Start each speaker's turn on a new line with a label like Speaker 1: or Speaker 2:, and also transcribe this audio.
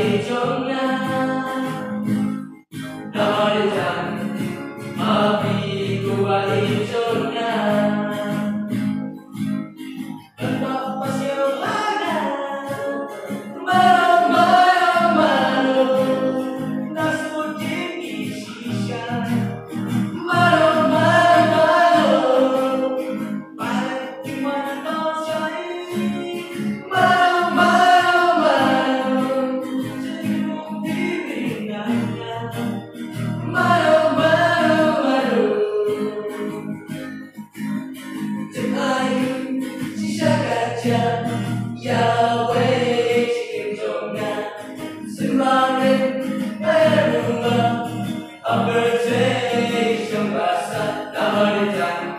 Speaker 1: hijaunya dari api gua hijaunya tempat pasir laga baru nasib di sisa baru balik di mana kau cari baru senyum dirinya baru Terakhir sisa kaca Yahweh cincongnya semakin berubah Aberjay sembasa tak berikan